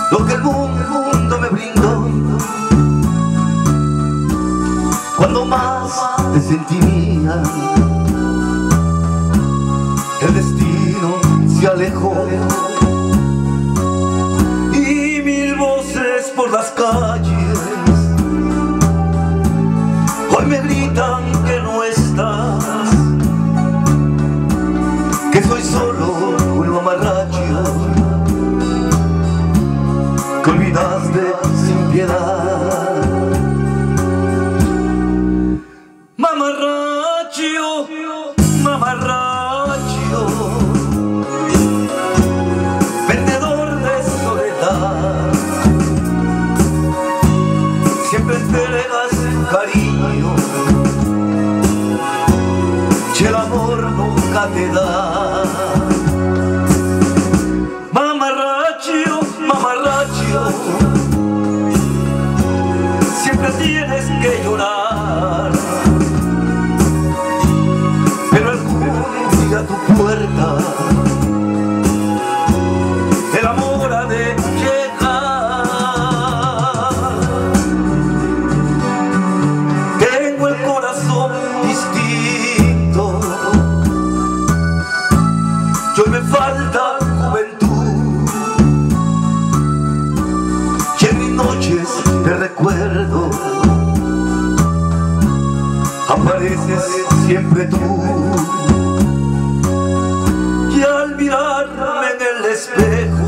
lo que el mundo me brindó. Cuando más te sentí mía, el destino se alejó y mil voces por las calles hoy me gritan que no estás, que soy solo un mamarracho que olvidaste sin piedad. Mamarracho, mamarracho, vendedor de soledad, siempre entregas cariño que el amor nunca te da. Mamarracho, mamarracho, siempre tienes que llorar, pero algún día a tu puerta el amor ha de llegar. Tengo el corazón distinto, yo me falta juventud, y en mis noches te recuerdo apareces siempre tú. Y al mirarme en el espejo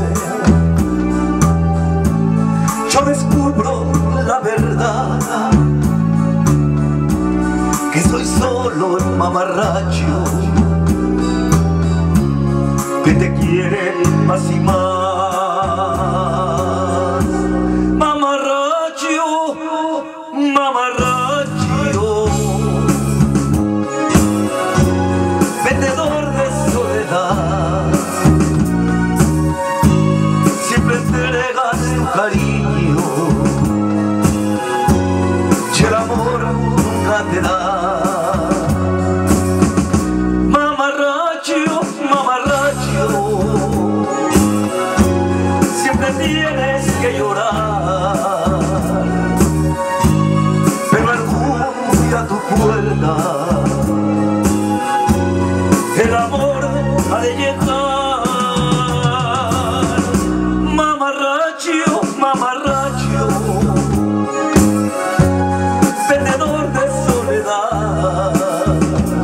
yo descubro la verdad, que soy solo un mamarracho que te quiere más y más. Mamarracho, mamarracho, vendedor de soledad, siempre entregas tu cariño y el amor nunca te da. Mamarracho, mamarracho, siempre tienes que llorar, pero algún día a tu puerta el amor ha de llegar. Mamarracho, mamarracho, vendedor de soledad,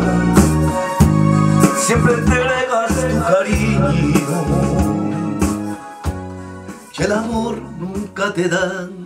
siempre entregas tu cariño y el amor nunca te dan.